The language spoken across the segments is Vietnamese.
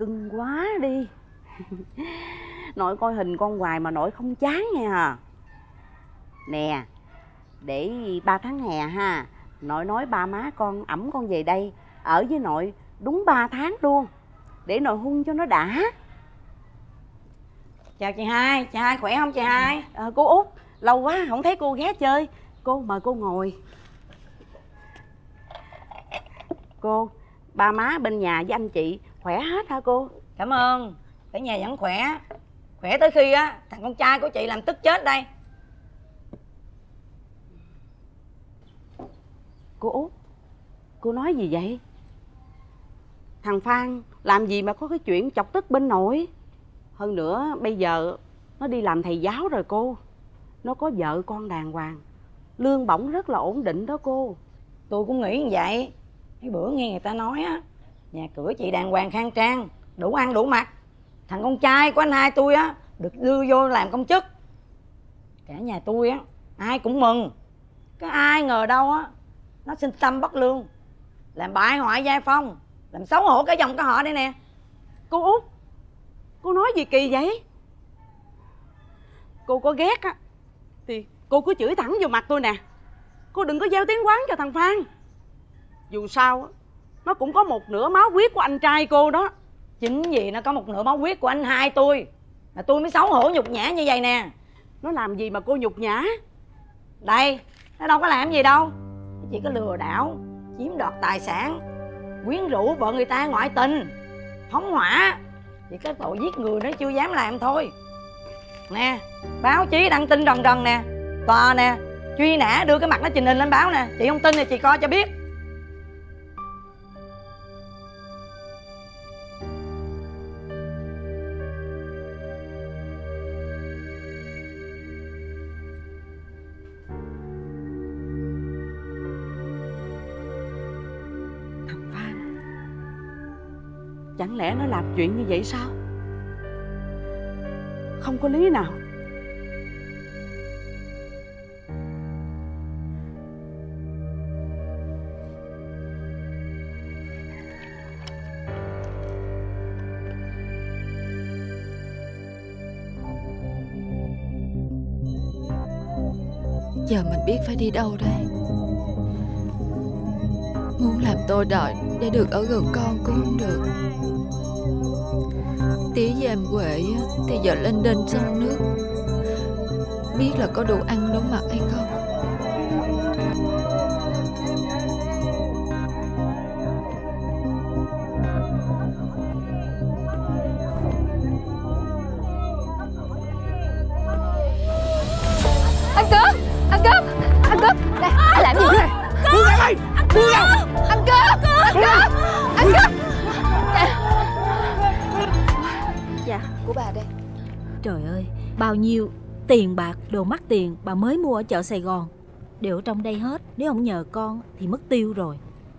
cưng quá đi. Nội coi hình con hoài mà nội không chán nha. Nè, để 3 tháng hè ha, nội nói ba má con ẵm con về đây ở với nội đúng 3 tháng luôn, để nội hung cho nó đã. Chào chị Hai, chị Hai khỏe không chị Hai? Cô Út, lâu quá không thấy cô ghé chơi. Cô mời cô ngồi. Cô, ba má bên nhà với anh chị khỏe hết hả cô? Cảm ơn, ở nhà vẫn khỏe. Khỏe tới khi á thằng con trai của chị làm tức chết đây. Cô Út, cô nói gì vậy? Thằng Phan làm gì mà có cái chuyện chọc tức bên nội? Hơn nữa bây giờ nó đi làm thầy giáo rồi cô. Nó có vợ con đàng hoàng, lương bổng rất là ổn định đó cô. Tôi cũng nghĩ như vậy. Mấy bữa nghe người ta nói á, nhà cửa chị đàng hoàng khang trang, đủ ăn đủ mặc. Thằng con trai của anh hai tôi á được đưa vô làm công chức. Cả nhà tôi á ai cũng mừng. Có ai ngờ đâu á nó sinh tâm bất lương, làm bại hoại gia phong, làm xấu hổ cả dòng cả họ đây nè. Cô Út, cô nói gì kỳ vậy? Cô có ghét á thì cô cứ chửi thẳng vô mặt tôi nè. Cô đừng có gieo tiếng quán cho thằng Phan. Dù sao nó cũng có một nửa máu huyết của anh trai cô đó. Chính vì nó có một nửa máu huyết của anh hai tôi là tôi mới xấu hổ nhục nhã như vậy nè. Nó làm gì mà cô nhục nhã? Đây, nó đâu có làm gì đâu. Nó chỉ có lừa đảo, chiếm đoạt tài sản, quyến rũ vợ người ta ngoại tình, phóng hỏa. Chỉ có tội giết người nó chưa dám làm thôi. Nè, báo chí đăng tin rần rần nè, tòa nè, truy nã đưa cái mặt nó trình hình lên báo nè. Chị không tin thì chị coi cho biết. Thằng Phan chẳng lẽ nó làm chuyện như vậy sao? Không có lý nào. Giờ mình biết phải đi đâu đây. Muốn làm tôi đợi để được ở gần con cũng không được. Tí với em Huệ thì giờ lên đên sông nước, biết là có đủ ăn đủ mặc hay không. Anh cướp! Anh cướp! Anh cướp! Này, anh làm gì vậy? Buông ra đây! Buông ra! Anh cướp! Anh cướp! Anh cướp! Dạ, của bà đây. Trời ơi, bao nhiêu tiền bạc, đồ mắc tiền bà mới mua ở chợ Sài Gòn đều ở trong đây hết. Nếu không nhờ con thì mất tiêu rồi.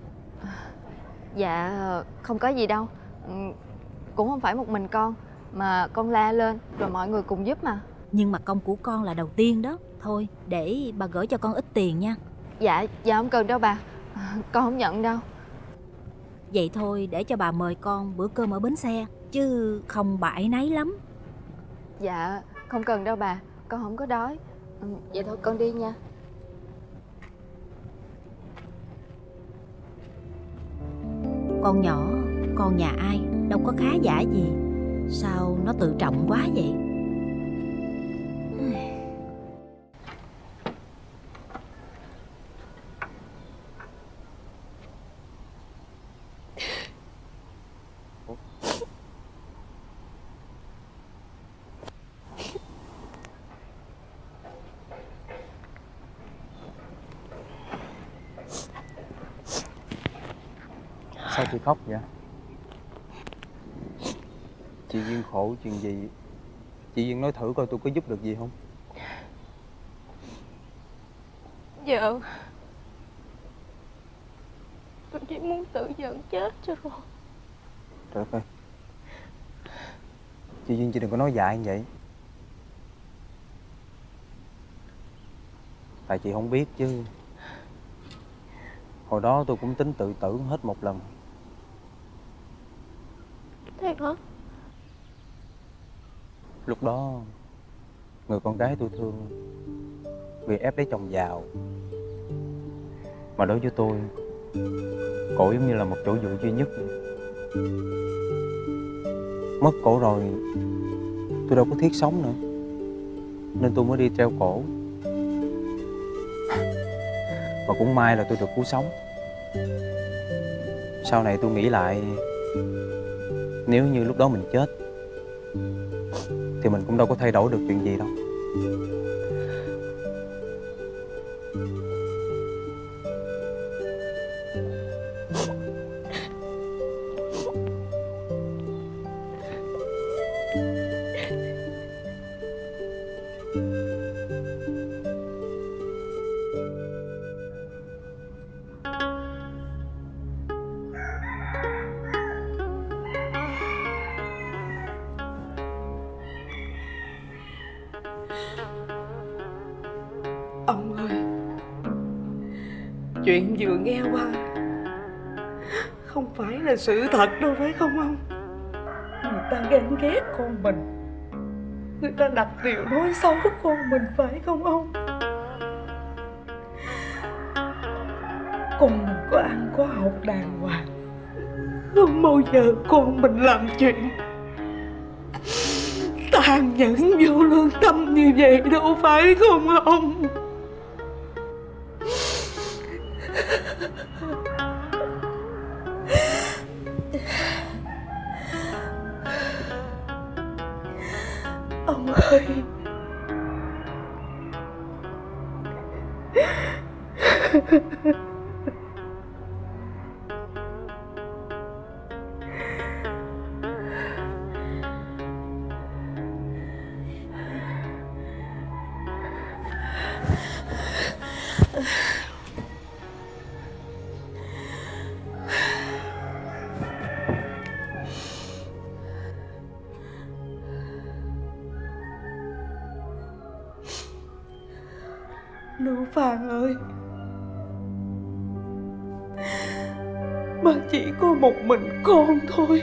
Dạ, không có gì đâu. Cũng không phải một mình con, mà con la lên rồi mọi người cùng giúp mà. Nhưng mà công của con là đầu tiên đó. Thôi, để bà gửi cho con ít tiền nha. Dạ, không cần đâu bà. Con không nhận đâu. Vậy thôi, để cho bà mời con bữa cơm ở bến xe, chứ không bà áy náy lắm. Dạ, không cần đâu bà. Con không có đói. Vậy thôi con đi nha. Con nhỏ, con nhà ai, đâu có khá giả gì. Sao nó tự trọng quá vậy? Sao chị khóc vậy? Chị Duyên khổ chuyện gì? Chị Duyên nói thử coi tôi có giúp được gì không? Giờ tôi chỉ muốn tự giận chết cho rồi. Trời ơi, chị Duyên chị đừng có nói dại như vậy. Tại chị không biết chứ. Hồi đó tôi cũng tính tự tử hết một lần. Thiệt hả? Lúc đó người con gái tôi thương vì ép lấy chồng giàu, mà đối với tôi, cổ giống như là một chỗ dựa duy nhất vậy. Mất cổ rồi tôi đâu có thiết sống nữa, nên tôi mới đi treo cổ. Mà cũng may là tôi được cứu sống. Sau này tôi nghĩ lại, nếu như lúc đó mình chết thì mình cũng đâu có thay đổi được chuyện gì đâu. Ông ơi, chuyện vừa nghe qua không phải là sự thật đâu, phải không ông? Người ta ghen ghét con mình, người ta đặt điều nói xấu con mình, phải không ông? Con mình có ăn có học đàng hoàng, không bao giờ con mình làm chuyện tàn nhẫn vô lương tâm như vậy đâu, phải không ông? Ông ơi, Lưu Phan ơi, má chỉ có một mình con thôi.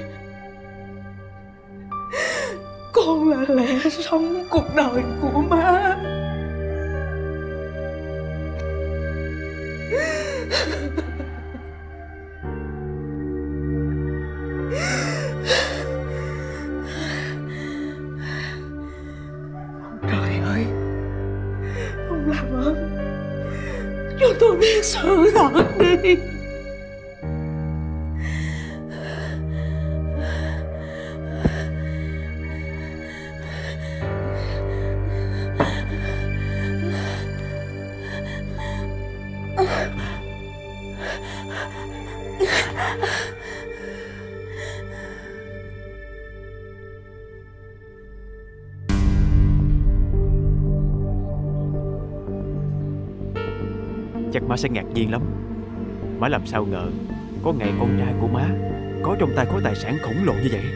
Con là lẽ sống cuộc đời của má. Trời ơi, ông làm ơn cho tôi biết sự thật đi. Chắc má sẽ ngạc nhiên lắm. Má làm sao ngờ có ngày con trai của má có trong tay khối tài sản khổng lồ như vậy.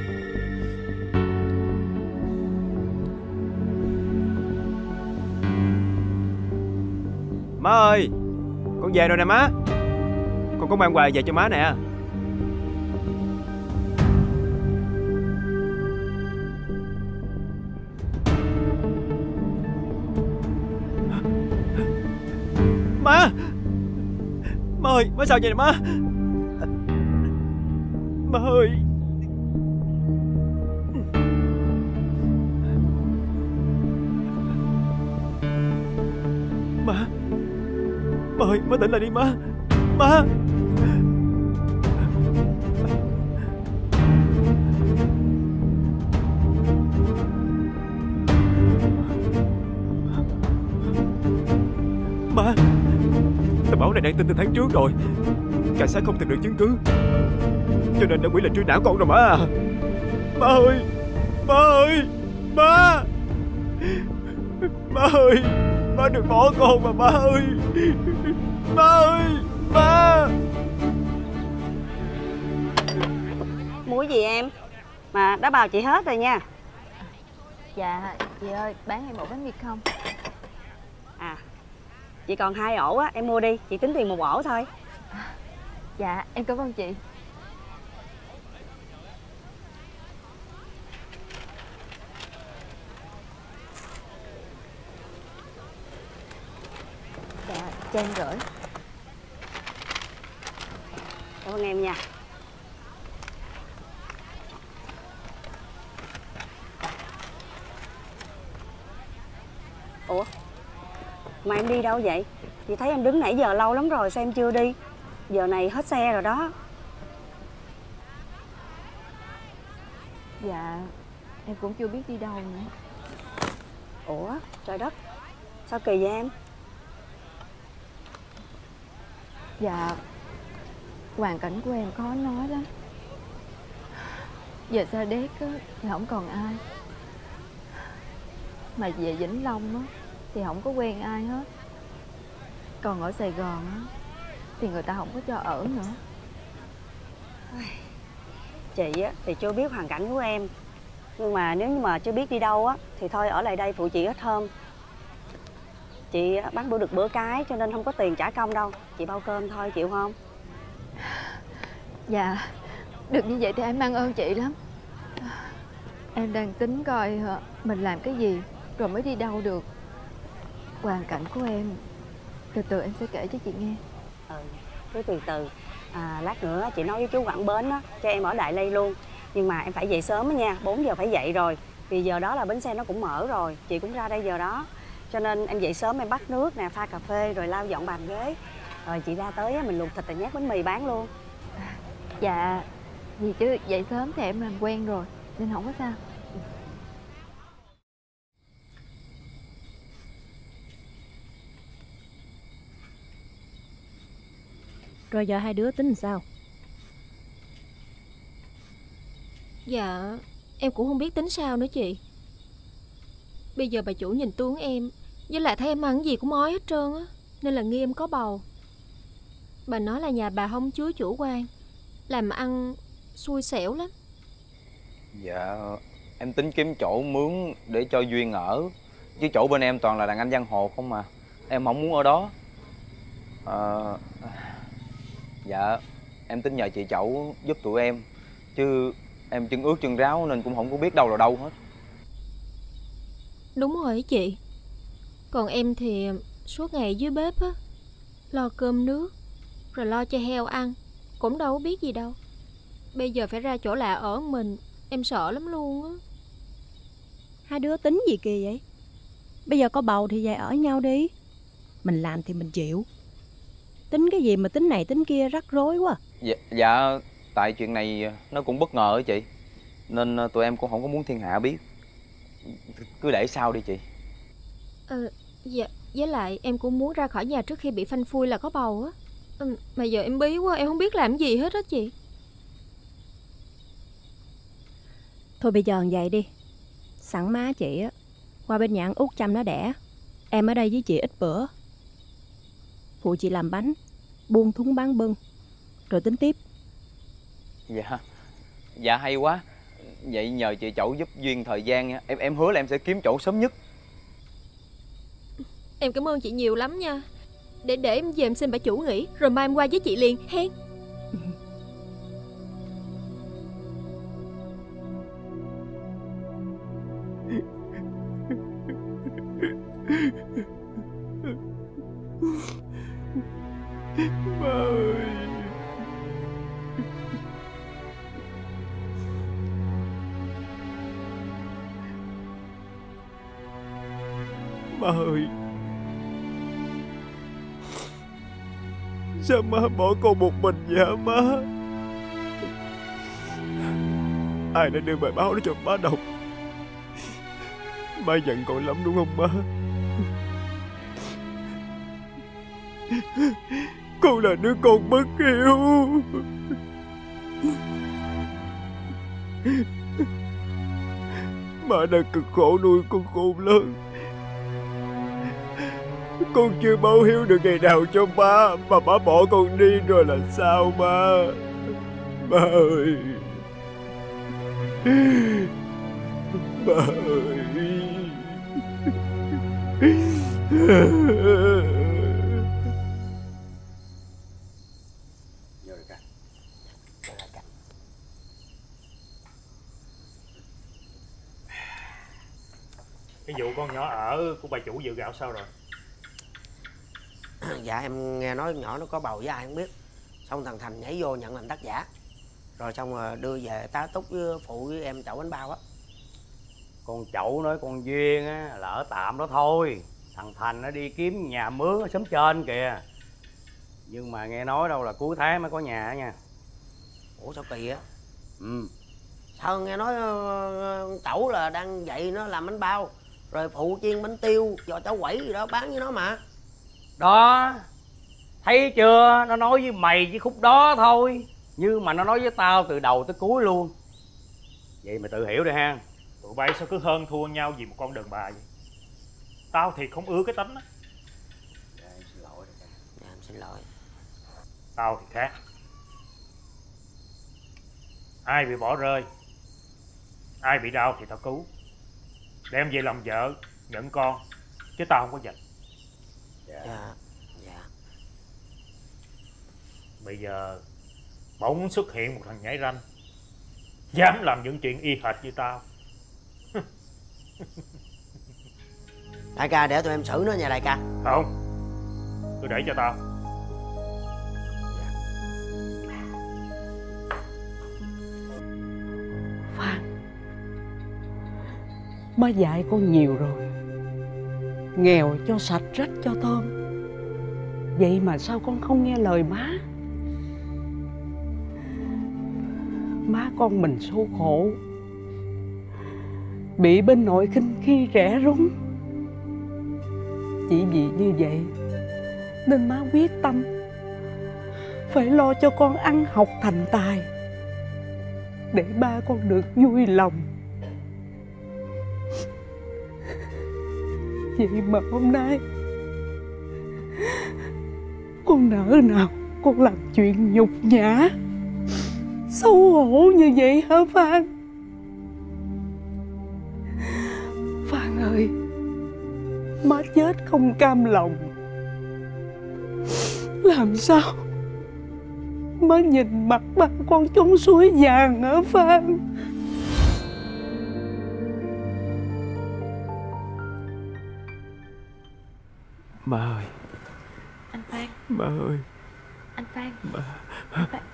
Má ơi, con về rồi nè má. Con có mang quà về cho má nè. Má! Má ơi, má sao vậy nè má? Má ơi! Má! Má ơi, má tỉnh lại đi má! Má! Má! Tờ báo này đang tin từ tháng trước rồi. Cảnh sát không tìm được chứng cứ, cho nên đã quyết định truy nã con rồi má à. Má ơi! Má ơi! Má! Má ơi! Má đừng bỏ con mà má ơi! Má ơi! Má! Mua gì em? Mà đã bào chị hết rồi nha. Dạ, chị ơi, bán em một bánh mì không? À, chị còn 2 ổ á, em mua đi, chị tính tiền 1 ổ thôi. Dạ, em cảm ơn chị. cho em gửi. Cảm ơn em nha. Ủa, mà em đi đâu vậy? Chị thấy em đứng nãy giờ lâu lắm rồi, sao em chưa đi? Giờ này hết xe rồi đó. Dạ, em cũng chưa biết đi đâu nữa. Ủa, trời đất, sao kỳ vậy em? Dạ, hoàn cảnh của em khó nói lắm. Về Sa Đéc á, thì không còn ai. Mà về Vĩnh Long á, thì không có quen ai hết. Còn ở Sài Gòn á, thì người ta không có cho ở nữa. Chị á, thì chưa biết hoàn cảnh của em. Nhưng mà nếu như mà chưa biết đi đâu á, thì thôi ở lại đây phụ chị ít hôm. Chị bán bữa được bữa cái cho nên không có tiền trả công đâu. Chị bao cơm thôi, chịu không? Dạ, được như vậy thì em mang ơn chị lắm. Em đang tính coi mình làm cái gì rồi mới đi đâu được. Hoàn cảnh của em từ từ em sẽ kể cho chị nghe. Cứ từ từ. Lát nữa chị nói với chú Quảng Bến á, cho em ở Đại Lây luôn. Nhưng mà em phải dậy sớm á nha, 4 giờ phải dậy rồi. Vì giờ đó là bến xe nó cũng mở rồi. Chị cũng ra đây giờ đó. Cho nên em dậy sớm em bắt nước nè, pha cà phê rồi lau dọn bàn ghế. Rồi chị ra tới á, mình luộc thịt rồi nhát bánh mì bán luôn. Dạ, gì chứ dậy sớm thì em làm quen rồi nên không có sao. Rồi giờ hai đứa tính làm sao? Dạ, em cũng không biết tính sao nữa chị. Bây giờ bà chủ nhìn tướng em, với lại thấy em ăn cái gì cũng ói hết trơn á, nên là nghi em có bầu. Bà nói là nhà bà không chứa chủ quan, làm ăn xui xẻo lắm. Dạ, em tính kiếm chỗ mướn để cho Duyên ở. Chứ chỗ bên em toàn là đàn anh giang hồ không mà. Em không muốn ở đó. Dạ, em tính nhờ chị Chẩu giúp tụi em. Chứ em chân ướt chân ráo nên cũng không có biết đâu là đâu hết. Đúng rồi chị. Còn em thì suốt ngày dưới bếp á, lo cơm nước, rồi lo cho heo ăn, cũng đâu có biết gì đâu. Bây giờ phải ra chỗ lạ ở mình, em sợ lắm luôn á. Hai đứa tính gì kỳ vậy? Bây giờ có bầu thì về ở nhau đi. Mình làm thì mình chịu. Tính cái gì mà tính này tính kia rắc rối quá. Dạ, tại chuyện này nó cũng bất ngờ á chị. Nên tụi em cũng không có muốn thiên hạ biết. Cứ để sau đi chị. Dạ, với lại em cũng muốn ra khỏi nhà trước khi bị phanh phui là có bầu á. Mà giờ em bí quá, em không biết làm gì hết á chị. Thôi bây giờ vậy đi. Sẵn má chị á, qua bên nhà ăn út chăm nó đẻ. Em ở đây với chị ít bữa. Phụ chị làm bánh, buôn thúng bán bưng, rồi tính tiếp. Dạ hay quá. Vậy nhờ chị Chẩu giúp Duyên thời gian nha. Em hứa là em sẽ kiếm chỗ sớm nhất. Em cảm ơn chị nhiều lắm nha. Để em về em xin bà chủ nghỉ, rồi mai em qua với chị liền hen. Ba ơi. Má ơi, sao má bỏ con một mình vậy hả má? Ai đã đưa bài báo đó cho má đọc? Má giận con lắm đúng không má? Con là đứa con bất hiếu. Má đã cực khổ nuôi con khôn lớn. Con chưa báo hiếu được ngày nào cho má, mà má bỏ con đi rồi là sao má? Má ơi, má ơi. Cái vụ con nhỏ ở của bà chủ dự gạo sao rồi? Dạ em nghe nói nhỏ nó có bầu với ai không biết. Xong thằng Thành nhảy vô nhận làm tác giả. Rồi xong rồi đưa về tá túc với phụ với em chậu bánh bao á. Con Chậu nói con Duyên á là ở tạm đó thôi. Thằng Thành nó đi kiếm nhà mướn ở xóm trên kìa. Nhưng mà nghe nói đâu là cuối tháng mới có nhà á nha. Ủa sao kỳ á? Ừ. Sao nghe nói Chậu là đang dạy nó làm bánh bao, rồi phụ chiên bánh tiêu, giò cháo quẩy gì đó bán với nó mà. Đó, thấy chưa, nó nói với mày với khúc đó thôi, nhưng mà nó nói với tao từ đầu tới cuối luôn. Vậy mày tự hiểu đi ha. Tụi bay sao cứ hơn thua nhau vì một con đàn bà vậy? Tao thì không ưa cái tính á. Dạ em xin lỗi. Dạ em xin lỗi. Tao thì khác. Ai bị bỏ rơi, ai bị đau thì tao cứu, đem về làm vợ, nhận con, chứ tao không có giành. Dạ. Bây giờ bỗng xuất hiện một thằng nhảy ranh, dám làm những chuyện y hệt như tao. Đại ca để tụi em xử nó nha đại ca. Không, cứ để cho tao. Phan, má dạy con nhiều rồi. Nghèo cho sạch, rách cho thơm. Vậy mà sao con không nghe lời má? Má con mình số khổ, bị bên nội khinh khi rẻ rúng. Chỉ vì như vậy nên má quyết tâm phải lo cho con ăn học thành tài, để ba con được vui lòng. Vậy mà hôm nay con nỡ nào con làm chuyện nhục nhã, xấu hổ như vậy hả Phan? Phan ơi, má chết không cam lòng. Làm sao má nhìn mặt ba con trống suối vàng hả Phan? Má ơi. Anh Phan. Má ơi. Anh Phan. Má. Anh Phan.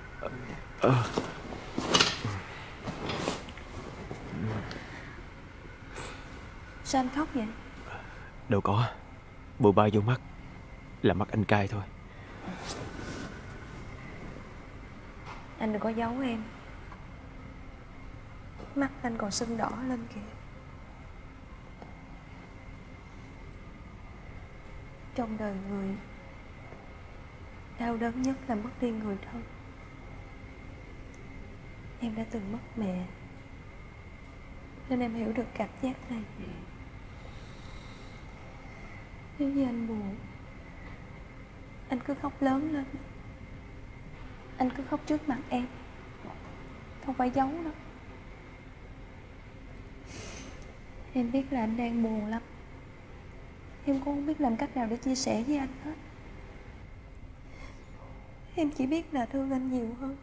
Sao anh khóc vậy? Đâu có. Bụi bay vô mắt là mắt anh cay thôi. Anh đừng có giấu em. Mắt anh còn sưng đỏ lên kìa. Trong đời người, đau đớn nhất là mất đi người thân. Em đã từng mất mẹ, nên em hiểu được cảm giác này. Nếu như anh buồn, anh cứ khóc lớn lên. Anh cứ khóc trước mặt em, không phải giấu đâu. Em biết là anh đang buồn lắm. Em cũng không biết làm cách nào để chia sẻ với anh hết. Em chỉ biết là thương anh nhiều hơn.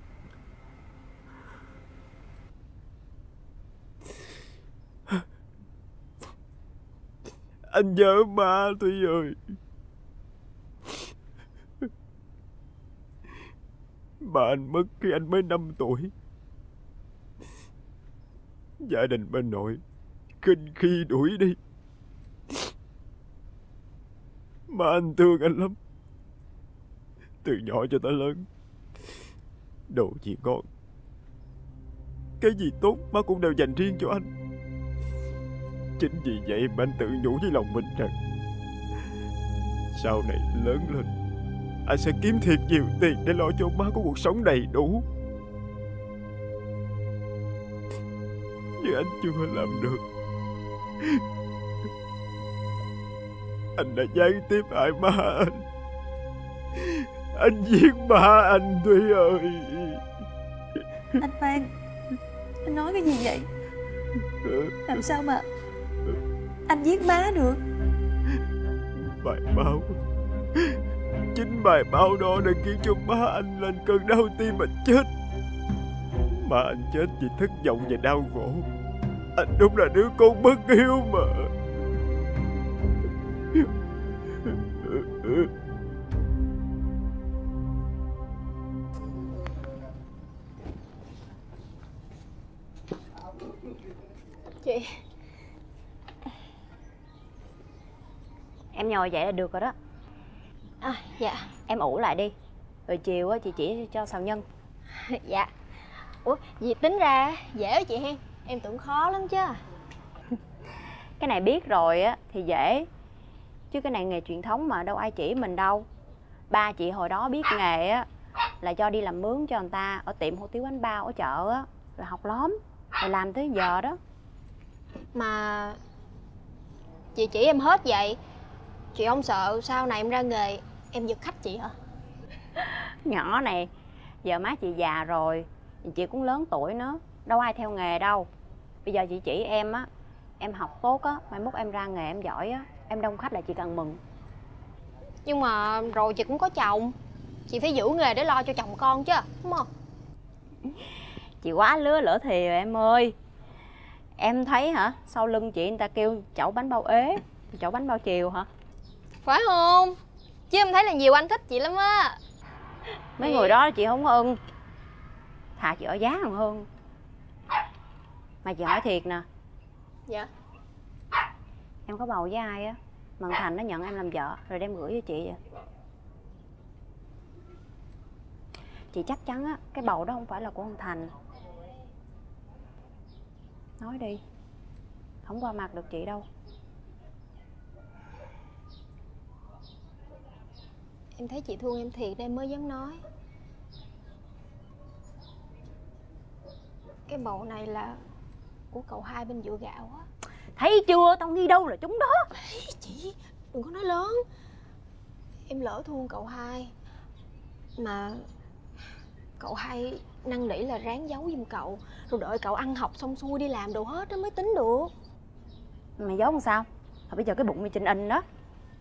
Anh nhớ ba tôi rồi. Ba anh mất khi anh mới 5 tuổi. Gia đình bên nội khinh khi đuổi đi. Mà anh thương anh lắm. Từ nhỏ cho tới lớn, đồ gì ngon, cái gì tốt má cũng đều dành riêng cho anh. Chính vì vậy mà anh tự nhủ với lòng mình rằng sau này lớn lên anh sẽ kiếm thiệt nhiều tiền để lo cho má có cuộc sống đầy đủ. Nhưng anh chưa làm được. Anh đã gián tiếp hại má anh. Anh giết ba anh Thúy ơi. Anh Phan, anh nói cái gì vậy? Làm sao mà anh giết má được? Bài báo, chính bài báo đó đã khiến cho má anh lên cơn đau tim mà chết. Má anh chết vì thất vọng và đau khổ. Anh đúng là đứa con bất hiếu mà. Chị. Em ngồi vậy là được rồi đó. Dạ. Em ủ lại đi, rồi chiều á chị chỉ cho xào nhân. Dạ. Ủa, gì tính ra dễ đó chị hen. Em tưởng khó lắm chứ. Cái này biết rồi á thì dễ, chứ cái này nghề truyền thống mà đâu ai chỉ mình đâu. Ba chị hồi đó biết nghề á là cho đi làm mướn cho người ta ở tiệm hủ tiếu bánh bao ở chợ á, rồi học lóm, rồi làm tới giờ đó. Mà chị chỉ em hết vậy, chị không sợ sau này em ra nghề em giật khách chị hả? Nhỏ này, giờ má chị già rồi, chị cũng lớn tuổi nữa, đâu ai theo nghề đâu. Bây giờ chị chỉ em á, em học tốt á, mai mốt em ra nghề em giỏi á, em đông khách là chị cần mừng. Nhưng mà rồi chị cũng có chồng, chị phải giữ nghề để lo cho chồng con chứ, đúng không? Chị quá lứa lỡ thì rồi em ơi. Em thấy hả, sau lưng chị người ta kêu chậu bánh bao ế, chậu bánh bao chiều hả? Phải không? Chứ em thấy là nhiều anh thích chị lắm á. Mấy người đó chị không có ưng, thà chị ở giá còn hơn. Mà chị hỏi thiệt nè. Dạ. Em có bầu với ai á mà thằng Thành nó nhận em làm vợ rồi đem gửi cho chị vậy? Chị chắc chắn á cái bầu đó không phải là của thằng Thành. Nói đi, không qua mặt được chị đâu. Em thấy chị thương em thiệt nên mới dám nói. Cái bầu này là của cậu hai bên Vựa Gạo á. Thấy chưa, tao nghi đâu là chúng đó. Chị đừng có nói lớn. Em lỡ thương cậu hai, mà cậu hai năn nỉ là ráng giấu giùm cậu, rồi đợi cậu ăn học xong xuôi đi làm đồ hết đó mới tính được. Mày giấu làm sao? Hồi bây giờ cái bụng mày trên in đó.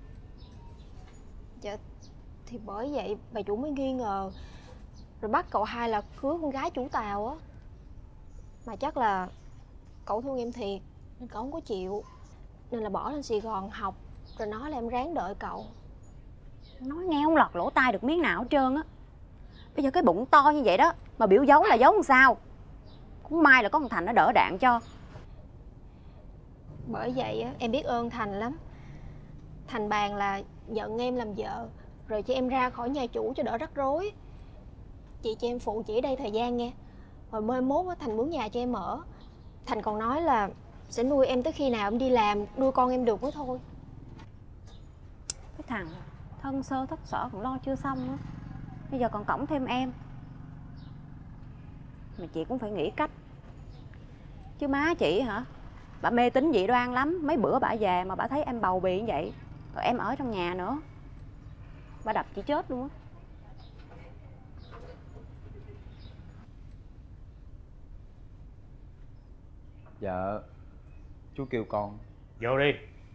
Dạ, thì bởi vậy bà chủ mới nghi ngờ, rồi bắt cậu hai là cưới con gái chủ Tàu á. Mà chắc là cậu thương em thiệt nên cậu không có chịu, nên là bỏ lên Sài Gòn học, rồi nói là em ráng đợi cậu. Nói nghe không lọt lỗ tai được miếng nào hết trơn á. Bây giờ cái bụng to như vậy đó mà biểu giấu là giấu làm sao? Cũng may là có thằng Thành nó đỡ đạn cho. Bởi vậy á, em biết ơn Thành lắm. Thành bàn là nhận em làm vợ, rồi cho em ra khỏi nhà chủ cho đỡ rắc rối. Chị cho em phụ chỉ ở đây thời gian nghe, rồi mai mốt á, Thành mướn nhà cho em ở. Thành còn nói là sẽ nuôi em tới khi nào em đi làm, nuôi con em được mới thôi. Cái thằng thân sơ thất sở còn lo chưa xong á, bây giờ còn cõng thêm em. Mà chị cũng phải nghĩ cách. Chứ má chị hả, bà mê tín dị đoan lắm. Mấy bữa bà về mà bà thấy em bầu bì như vậy, rồi em ở trong nhà nữa, bà đập chị chết luôn á. Dạ, chú kêu con. Vô đi.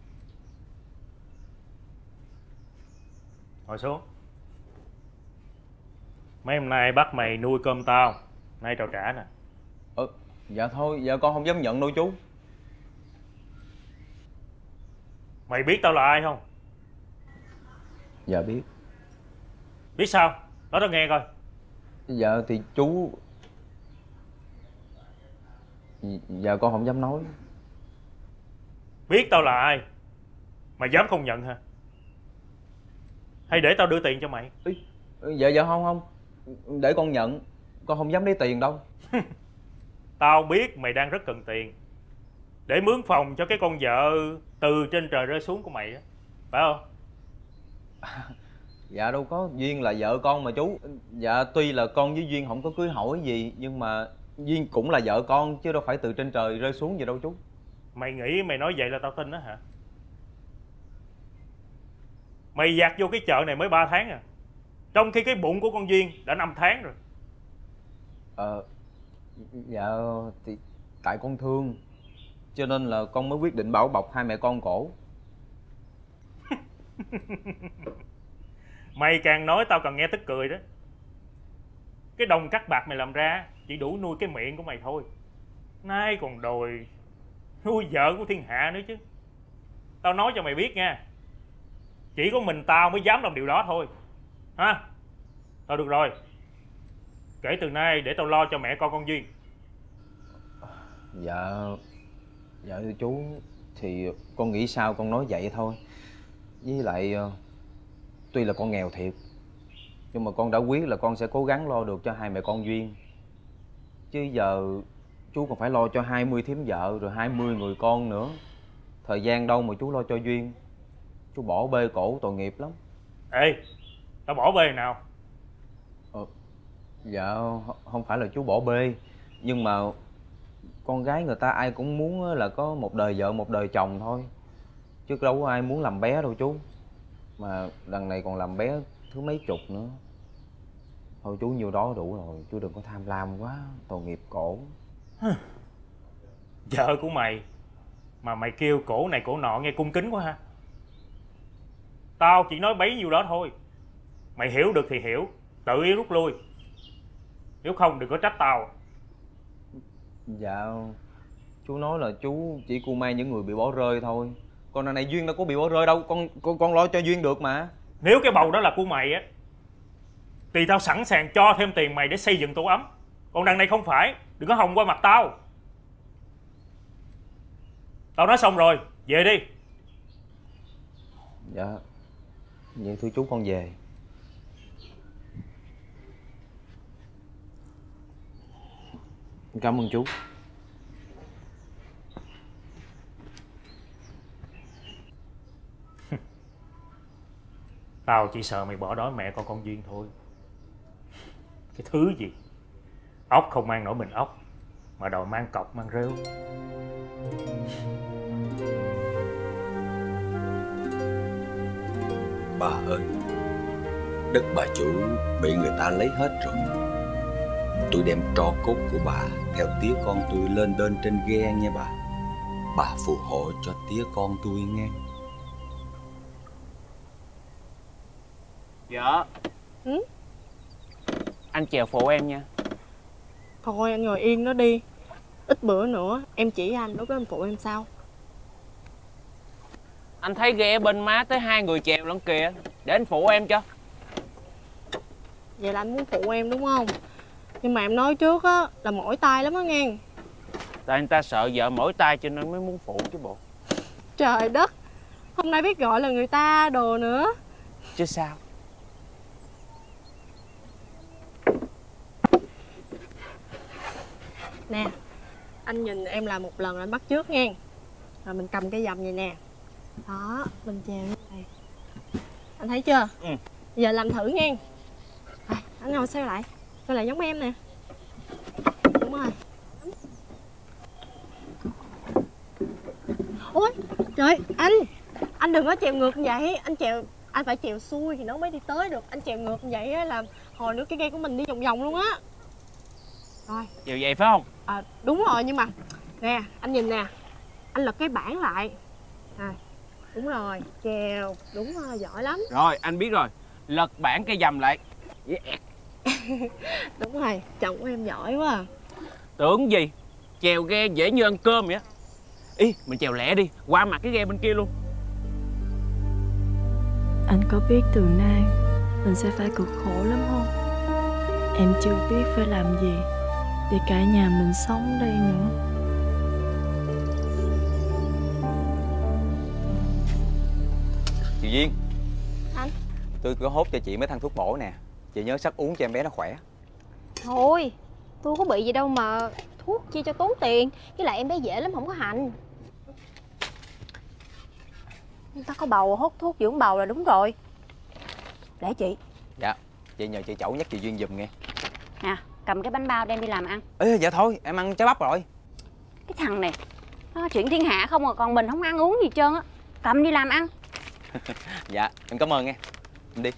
Ngồi xuống. Mấy hôm nay bắt mày nuôi cơm tao, nay tao trả nè. Dạ thôi, dạ con không dám nhận đâu chú. Mày biết tao là ai không? Dạ biết. Biết sao? Nói tao nghe coi. Dạ thì chú... Dạ con không dám nói. Biết tao là ai mà dám không nhận hả? Hay để tao đưa tiền cho mày? Dạ dạ không. Để con nhận. Con không dám lấy tiền đâu. Tao biết mày đang rất cần tiền để mướn phòng cho cái con vợ từ trên trời rơi xuống của mày á, phải không? Dạ đâu có, Duyên là vợ con mà chú. Dạ tuy là con với Duyên không có cưới hỏi gì, nhưng mà Duyên cũng là vợ con chứ đâu phải từ trên trời rơi xuống gì đâu chú. Mày nghĩ mày nói vậy là tao tin đó hả? Mày dạt vô cái chợ này mới 3 tháng à, trong khi cái bụng của con Duyên đã 5 tháng rồi. Dạ thì tại con thương, cho nên là con mới quyết định bảo bọc hai mẹ con cổ. Mày càng nói tao càng nghe tức cười đó. Cái đồng cắt bạc mày làm ra chỉ đủ nuôi cái miệng của mày thôi, nay còn đòi nuôi vợ của thiên hạ nữa chứ. Tao nói cho mày biết nha, chỉ có mình tao mới dám làm điều đó thôi ha. Thôi được rồi, kể từ nay để tao lo cho mẹ con Duyên. Dạ thưa chú, thì con nghĩ sao con nói vậy thôi. Với lại tuy là con nghèo thiệt, nhưng mà con đã quyết là con sẽ cố gắng lo được cho hai mẹ con Duyên. Chứ giờ chú còn phải lo cho 20 thím vợ rồi 20 người con nữa. Thời gian đâu mà chú lo cho Duyên. Chú bỏ bê cổ tội nghiệp lắm. Ê, tao bỏ bê nào? Dạ không phải là chú bỏ bê, nhưng mà con gái người ta ai cũng muốn là có một đời vợ một đời chồng thôi, chứ đâu có ai muốn làm bé đâu chú. Mà lần này còn làm bé thứ mấy chục nữa. Thôi chú nhiêu đó đủ rồi, chú đừng có tham lam quá, tội nghiệp cổ. Vợ của mày mà mày kêu cổ này cổ nọ nghe cung kính quá ha. Tao chỉ nói bấy nhiêu đó thôi. Mày hiểu được thì hiểu, tự ý rút lui. Nếu không đừng có trách tao. Dạ chú nói là chú chỉ cưu mang những người bị bỏ rơi thôi. Còn đằng này Duyên đâu có bị bỏ rơi đâu. Con lo cho Duyên được mà. Nếu cái bầu đó là của mày á thì tao sẵn sàng cho thêm tiền mày để xây dựng tổ ấm. Còn đằng này không phải, đừng có hòng qua mặt tao. Tao nói xong rồi, về đi. Dạ vậy thưa chú, con về. Cảm ơn chú. Tao chỉ sợ mày bỏ đói mẹ con Duyên thôi. Cái thứ gì ốc không mang nổi mình ốc, mà đòi mang cọc mang rêu. Bà ơi, đất bà chủ bị người ta lấy hết rồi. Tôi đem tro cốt của bà theo tía con tôi lên đên trên ghe nha bà. Bà phù hộ cho tía con tôi nghe. Dạ. Anh chèo phụ em nha. Thôi anh ngồi yên đó đi. Ít bữa nữa em chỉ anh, lúc đó anh phụ em sao? Anh thấy ghe bên má tới 2 người chèo lẫn kìa. Để anh phụ em cho. Vậy là anh muốn phụ em đúng không? Nhưng mà em nói trước á là mỏi tay lắm á nghe. Tại anh ta sợ vợ mỏi tay cho nên mới muốn phụ chứ bộ. Trời đất, hôm nay biết gọi là người ta đồ nữa. Chứ sao. Nè, anh nhìn em làm một lần anh bắt chước nghe. Rồi mình cầm cái vòng này nè. Đó, mình chèo như này. Anh thấy chưa? Giờ làm thử nghe. À, anh ngồi xoay lại giống em nè. Đúng rồi. Ôi, trời, anh đừng có chèo ngược như vậy. Anh phải chèo xuôi thì nó mới đi tới được. Anh chèo ngược như vậy á là hồi nữa cái ghe của mình đi vòng vòng luôn á. Rồi. Chèo vậy phải không? À, đúng rồi, nhưng mà nè, anh nhìn nè. Anh lật cái bảng lại. À, đúng rồi, chèo. Đúng rồi, giỏi lắm. Rồi, anh biết rồi. Lật bảng cây dầm lại. Yeah. Đúng rồi, chồng của em giỏi quá à. Tưởng gì, chèo ghe dễ như ăn cơm vậy á. Ý, mình chèo lẹ đi, qua mặt cái ghe bên kia luôn. Anh có biết từ nay mình sẽ phải cực khổ lắm không? Em chưa biết phải làm gì để cả nhà mình sống đây nữa. Chị Duyên. Anh. Tôi có hốt cho chị mấy thang thuốc bổ nè. Chị nhớ sắc uống cho em bé nó khỏe. Thôi, tôi có bị gì đâu mà thuốc chi cho tốn tiền. Với lại em bé dễ lắm, không có hành. Người ta có bầu hốt thuốc dưỡng bầu là đúng rồi. Để chị. Dạ, chị nhờ chị Chẩu nhắc chị Duyên giùm nghe. Nè, cầm cái bánh bao đem đi làm ăn. Ê, dạ thôi, em ăn trái bắp rồi. Cái thằng này nó chuyện thiên hạ không à, còn mình không ăn uống gì trơn á. Cầm đi làm ăn. Dạ, em cảm ơn nghe. Em đi.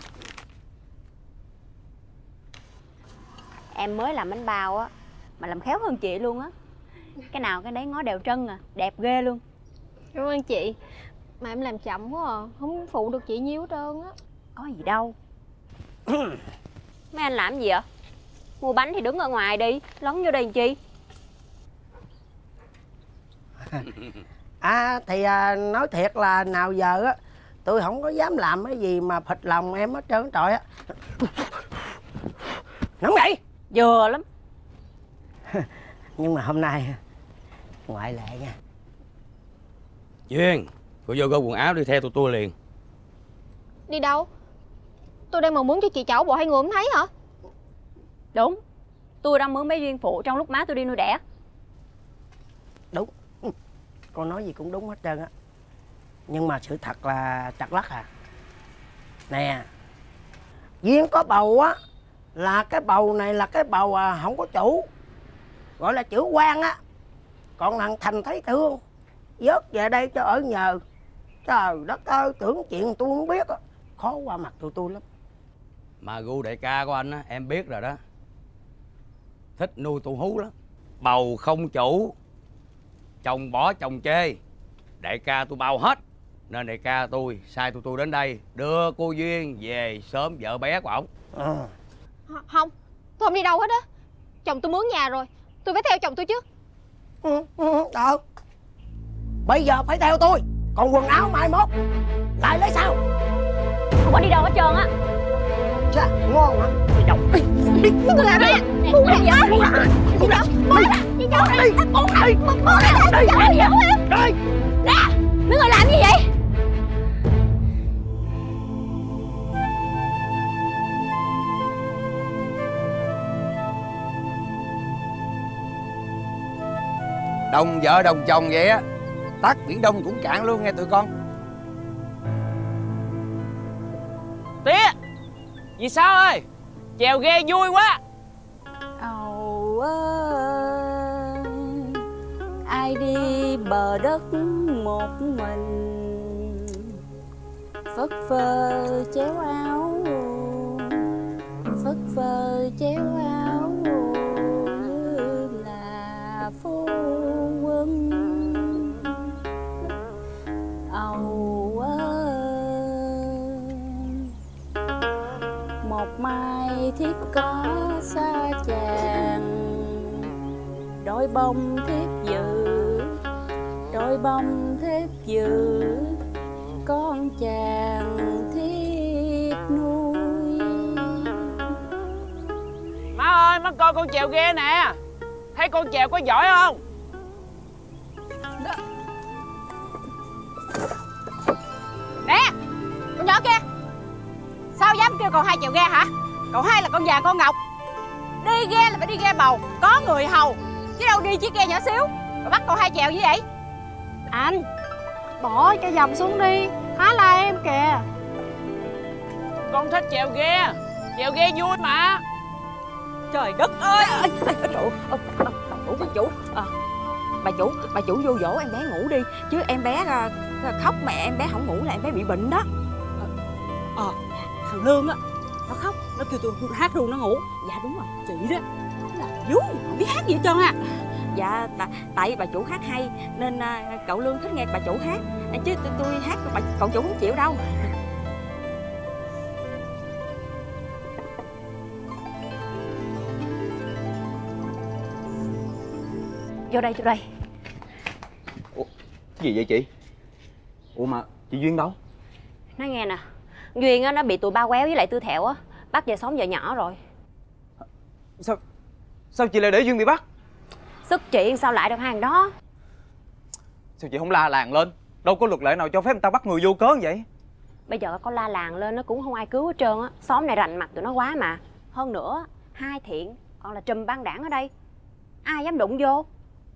Em mới làm bánh bao á mà làm khéo hơn chị luôn á. Cái nào cái đấy ngó đều trân à, đẹp ghê luôn. Cảm ơn chị. Mà em làm chậm quá à, không phụ được chị nhiêu hết trơn á. Có gì đâu. Mấy anh làm gì vậy? Mua bánh thì đứng ở ngoài đi, lấn vô đây làm chi? Thì nói thiệt là nào giờ á tôi không có dám làm cái gì mà phịch lòng em hết trơn trời á. Nóng vậy? Vừa lắm. Nhưng mà hôm nay ngoại lệ nha. Duyên, cô vô gom quần áo đi theo tụi tôi liền. Đi đâu? Tôi đang mong muốn cho chị chảo bộ hai người không thấy hả? Đúng, tôi đang mướn bé Duyên phụ trong lúc má tôi đi nuôi đẻ. Đúng, con nói gì cũng đúng hết trơn á. Nhưng mà sự thật là trật lắc à. Nè, Duyên có bầu á, là cái bầu này là cái bầu không có chủ, gọi là chữ quan á. Còn thằng Thành thấy thương, vớt về đây cho ở nhờ. Trời đất ơi, tưởng chuyện tôi không biết á, khó qua mặt tụi tôi lắm. Mà gu đại ca của anh á, em biết rồi đó. Thích nuôi tụ hú lắm. Bầu không chủ, chồng bỏ chồng chê, đại ca tôi bao hết. Nên đại ca tôi sai tụi tôi đến đây đưa cô Duyên về sớm vợ bé của ổng. Không, tôi không đi đâu hết á. Chồng tôi mướn nhà rồi, tôi phải theo chồng tôi chứ. Được, bây giờ phải theo tôi. Còn quần áo mai mốt lại lấy sao? Không có đi đâu hết trơn á. Chà, ngon hả? Đi đâu? Đi, Tôi làm gì? Buông ra vậy? Buông ra. Chị Châu, buông ra. Chị Châu, buông ra. Buông ra. Chị Châu, đi đâu em? Đi. Nè, mấy người làm gì vậy? Đồng vợ đồng chồng vậy á, tắt biển Đông cũng cạn luôn nghe tụi con. Tía, vì sao ơi? Chèo ghe vui quá. Ầu ai đi bờ đất một mình, phất phơ chéo áo, phất phơ chéo áo như là phu quân. Ầu một mai thiếp có xa chàng, đôi bông thiếp giữ, đôi bông thiếp giữ, con chàng thiếp nuôi. Má ơi, má coi con chèo ghe nè. Thấy con chèo có giỏi không? Nè, con nhỏ kia, sao dám kêu cậu hai chèo ghe hả? Cậu hai là con già con ngọc, đi ghe là phải đi ghe bầu, có người hầu, chứ đâu đi chiếc ghe nhỏ xíu mà bắt cậu hai chèo như vậy. Anh, bỏ cái dòng xuống đi, há la em kìa. Con thích chèo ghe vui mà. Trời đất ơi! Bà chủ, bà chủ vô dỗ em bé ngủ đi, chứ em bé khóc mà em bé không ngủ là em bé bị bệnh đó. Thằng Lương á, nó khóc, nó kêu tôi hát ru nó ngủ. Dạ đúng rồi, chị đó là vú không biết hát gì hết trơn à. Dạ tại bà chủ hát hay nên cậu Lương thích nghe bà chủ hát, chứ tôi hát cậu chủ không chịu đâu. Vô đây. Ủa, cái gì vậy chị? Ủa mà chị Duyên đâu? Nói nghe nè, Duyên á, nó bị tụi ba quéo với lại Tư Thẹo á bắt về sống vợ nhỏ rồi. Sao chị lại để Duyên bị bắt? Sức chị sao lại được hàng đó? Sao chị không la làng lên? Đâu có luật lệ nào cho phép người ta bắt người vô cớ vậy? Bây giờ có la làng lên nó cũng không ai cứu hết trơn á. Xóm này rành mặt tụi nó quá mà. Hơn nữa, hai Thiện còn là trùm băng đảng ở đây, ai dám đụng vô.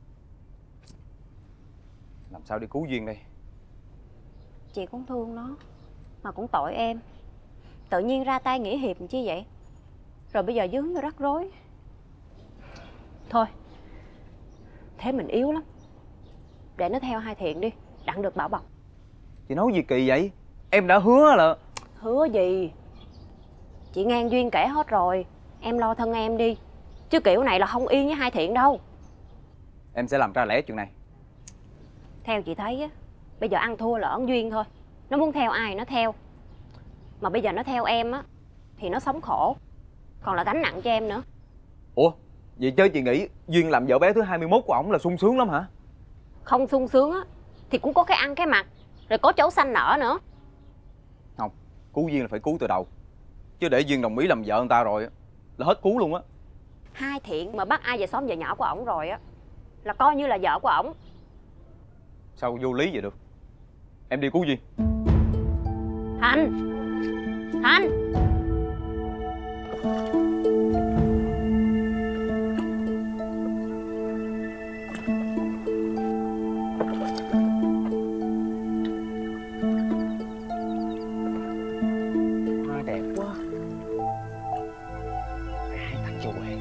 Làm sao để cứu Duyên đây? Chị cũng thương nó, mà cũng tội em. Tự nhiên ra tay nghĩa hiệp chi vậy? Rồi bây giờ vướng vô rắc rối. Thôi, thế mình yếu lắm, để nó theo hai Thiện đi, đặng được bảo bọc. Chị nói gì kỳ vậy? Em đã hứa là... Hứa gì? Chị nghe Duyên kể hết rồi, em lo thân em đi, chứ kiểu này là không yên với hai Thiện đâu. Em sẽ làm ra lẽ chuyện này. Theo chị thấy á, bây giờ ăn thua là ẩn Duyên thôi. Nó muốn theo ai nó theo. Mà bây giờ nó theo em á thì nó sống khổ, còn là gánh nặng cho em nữa. Ủa, vậy chứ chị nghĩ Duyên làm vợ bé thứ 21 của ổng là sung sướng lắm hả? Không sung sướng á thì cũng có cái ăn cái mặc, rồi có chỗ xanh nở nữa. Không, cứu Duyên là phải cứu từ đầu. Chứ để Duyên đồng ý làm vợ người ta rồi là hết cứu luôn á. Hai Thiện mà bắt ai về xóm vợ nhỏ của ổng rồi á là coi như là vợ của ổng. Sao vô lý vậy được? Em đi cứu Duyên. Thành! Thành! Hoa đẹp quá. Ai tặng cho Huệ?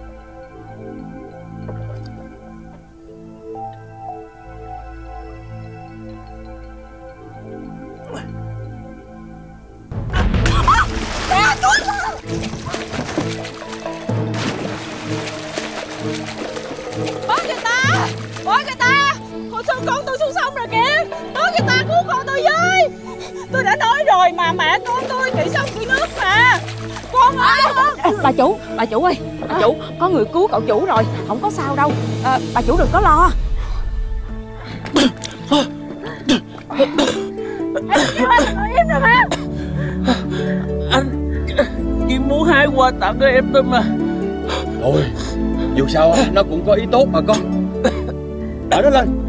Bói người ta! Bói người ta! Hồi sao con tôi xuống sông rồi kìa! Bói người ta cứu con tôi với! Tôi đã nói rồi mà, mẹ con tôi bị sông bị nước mà! Con ơi! Bà chủ ơi, bà chủ, có người cứu cậu chủ rồi, không có sao đâu. Bà chủ đừng có lo. Em rồi mà! Anh chỉ muốn hái quà tặng cho em thôi mà. Thôi, dù sao nó cũng có ý tốt mà con. Đỡ nó lên.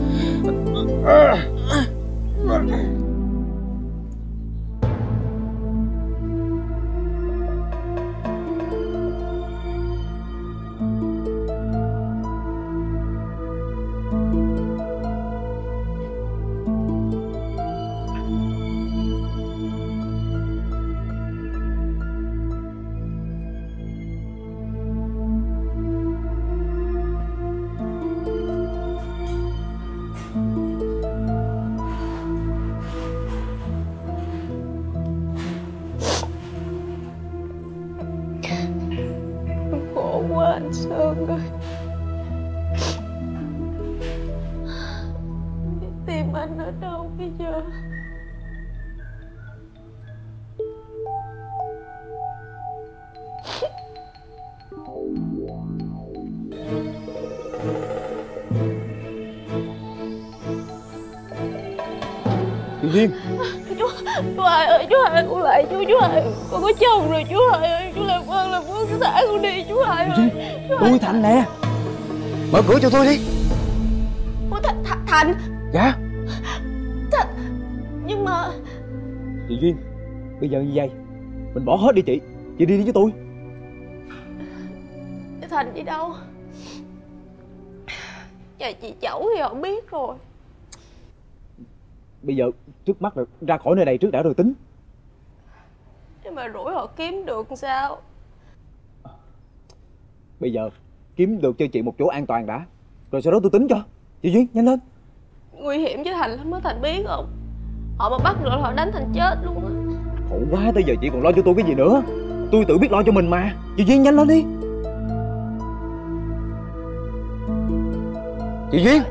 Khổ quá anh Sơn ơi. Tim anh ở đâu bây giờ? Duyên. Chú Hai ơi, chú Hai con lại chú Hai, con có chồng rồi chú Hai ơi, chú làm ơn làm phước thả con đi chú Hai ơi. Tôi Thành nè. Mở cửa cho tôi đi. Ủa Thành? Dạ. Nhưng mà Chị Duyên, bây giờ như vậy mình bỏ hết đi chị đi với tôi. Thành đi đâu? Nhà chị Chẩu thì họ biết rồi. Bây giờ trước mắt là ra khỏi nơi này trước đã rồi tính. Nhưng mà rủi họ kiếm được sao? Bây giờ kiếm được cho chị một chỗ an toàn đã, rồi sau đó tôi tính cho. Chị Duyên, nhanh lên. Nguy hiểm với Thành lắm á, Thành biết không? Họ mà bắt được họ đánh Thành chết luôn á. Khổ quá, tới giờ chị còn lo cho tôi cái gì nữa. Tôi tự biết lo cho mình mà. Chị Duyên, nhanh lên đi. Chị Duyên.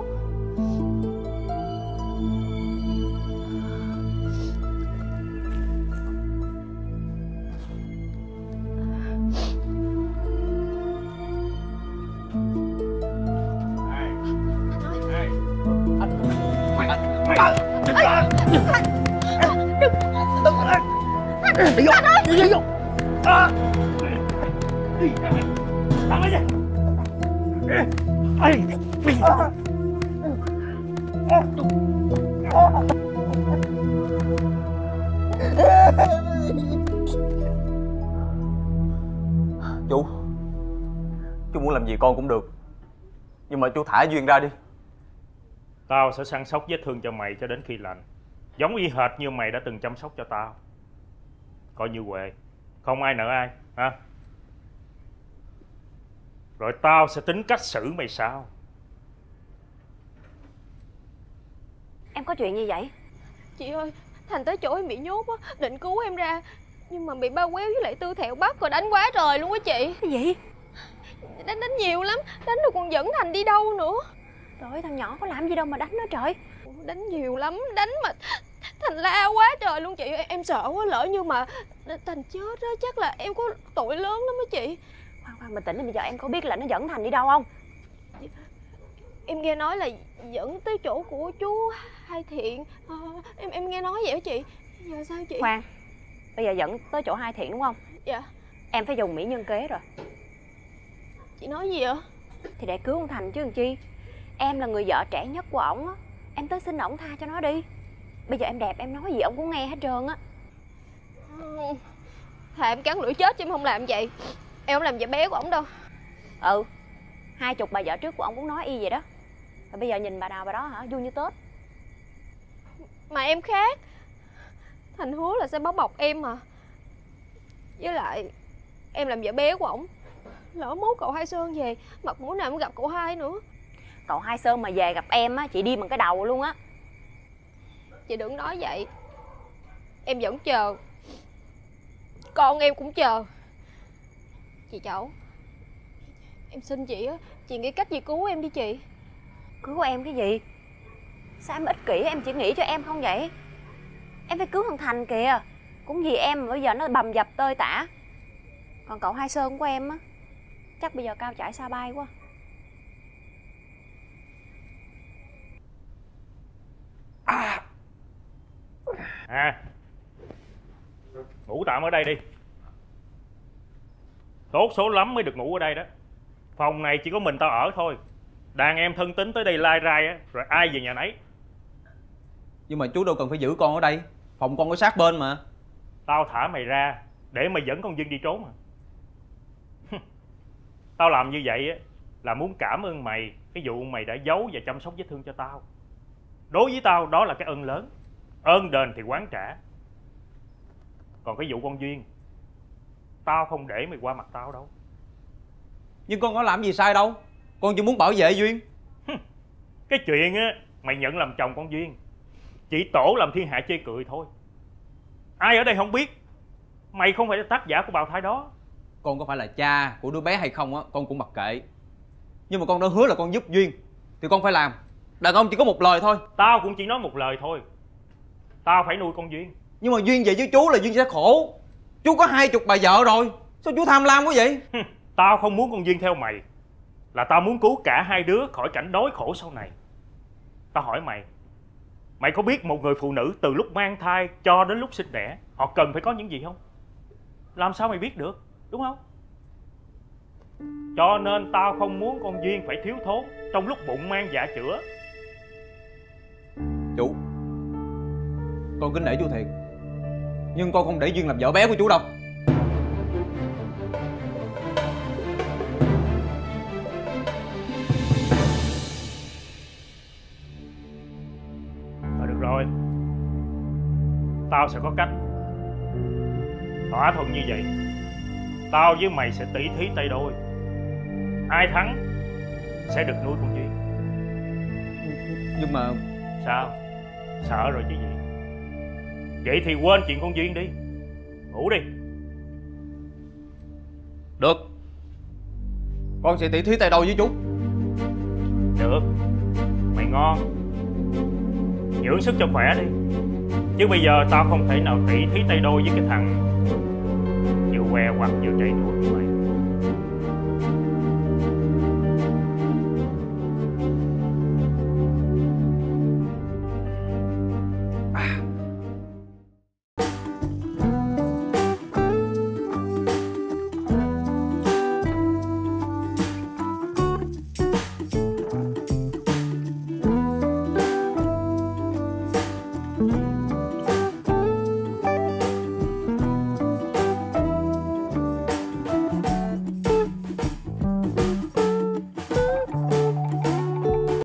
Đi vô, đi vô. Chú muốn làm gì con cũng được, nhưng mà chú thả Duyên ra đi. Tao sẽ săn sóc vết thương cho mày cho đến khi lành, giống y hệt như mày đã từng chăm sóc cho tao. Coi như Huệ, không ai nợ ai ha. Rồi tao sẽ tính cách xử mày sao. Em có chuyện gì vậy? Chị ơi, Thành tới chỗ em bị nhốt á, định cứu em ra, nhưng mà bị ba Quéo với lại Tư Thẹo bắt rồi đánh quá trời luôn á chị. Cái gì? Đánh nhiều lắm, đánh rồi còn dẫn Thành đi đâu nữa. Trời ơi, thằng nhỏ có làm gì đâu mà đánh nó trời. Đánh nhiều lắm, đánh mà Thành la quá trời luôn chị. Em sợ quá, lỡ như mà Thành chết á, chắc là em có tội lớn lắm á chị. Khoan, bình tĩnh đi, bây giờ em có biết là nó dẫn Thành đi đâu không? Em nghe nói là dẫn tới chỗ của chú Hai Thiện. Em nghe nói vậy đó chị. Giờ sao chị? Khoan, bây giờ dẫn tới chỗ Hai Thiện đúng không? Dạ. Em phải dùng mỹ nhân kế rồi. Chị nói gì ạ? Thì để cứu con Thành chứ làm chi. Em là người vợ trẻ nhất của ổng á, em tới xin ổng tha cho nó đi. Bây giờ em đẹp, em nói gì ổng cũng nghe hết trơn á. Thà em cắn lưỡi chết chứ em không làm vậy. Em không làm vợ bé của ổng đâu. 20 bà vợ trước của ổng cũng nói y vậy đó. Rồi bây giờ nhìn bà nào bà đó hả, vui như Tết. Mà em khác. Thành hứa là sẽ báo bọc em mà. Với lại em làm vợ bé của ổng, lỡ mốt cậu Hai Sơn về, mặt mũi nào mới gặp cậu Hai nữa. Cậu Hai Sơn mà về gặp em á, chị đi bằng cái đầu luôn á. Chị đừng nói vậy. Em vẫn chờ. Con em cũng chờ. Chị Chẩu, em xin chị á, chị nghĩ cách gì cứu em đi chị. Cứu em cái gì? Sao em ích kỷ, em chỉ nghĩ cho em không vậy? Em phải cứu thằng Thành kìa. Cũng vì em mà bây giờ nó bầm dập tơi tả. Còn cậu Hai Sơn của em á, chắc bây giờ cao chải xa bay quá. Ngủ tạm ở đây đi. Tốt số lắm mới được ngủ ở đây đó. Phòng này chỉ có mình tao ở thôi. Đàn em thân tín tới đây lai rai á, rồi ai về nhà nấy. Nhưng mà chú đâu cần phải giữ con ở đây. Phòng con có sát bên mà. Tao thả mày ra để mày dẫn con Duyên đi trốn à? Tao làm như vậy á là muốn cảm ơn mày cái vụ mày đã giấu và chăm sóc vết thương cho tao. Đối với tao đó là cái ơn lớn. Ơn đền thì oán trả. Còn cái vụ con Duyên, tao không để mày qua mặt tao đâu. Nhưng con có làm gì sai đâu. Con chỉ muốn bảo vệ Duyên. Cái chuyện á mày nhận làm chồng con Duyên chỉ tổ làm thiên hạ chê cười thôi. Ai ở đây không biết mày không phải là tác giả của bào thai đó. Con có phải là cha của đứa bé hay không á, con cũng mặc kệ. Nhưng mà con đã hứa là con giúp Duyên thì con phải làm. Đàn ông chỉ có một lời thôi. Tao cũng chỉ nói một lời thôi. Tao phải nuôi con Duyên. Nhưng mà Duyên về với chú là Duyên sẽ khổ. Chú có 20 bà vợ rồi, sao chú tham lam quá vậy? Tao không muốn con Duyên theo mày, là tao muốn cứu cả hai đứa khỏi cảnh đói khổ sau này. Tao hỏi mày, mày có biết một người phụ nữ từ lúc mang thai cho đến lúc sinh đẻ họ cần phải có những gì không? Làm sao mày biết được, đúng không? Cho nên tao không muốn con Duyên phải thiếu thốn trong lúc bụng mang dạ chữa. Chú, con kính nể chú thiệt, nhưng con không để Duyên làm vợ bé của chú đâu. Được rồi, tao sẽ có cách. Thỏa thuận như vậy, tao với mày sẽ tỷ thí tay đôi. Ai thắng sẽ được nuôi con Duyên. Nhưng mà... Sao? Sợ rồi chứ gì. Vậy thì quên chuyện con Duyên đi. Ngủ đi. Được, con sẽ tỷ thí tay đôi với chú. Được, mày ngon. Dưỡng sức cho khỏe đi. Chứ bây giờ tao không thể nào tỷ thí tay đôi với cái thằng vừa què quặt vừa chạy đuổi của mày.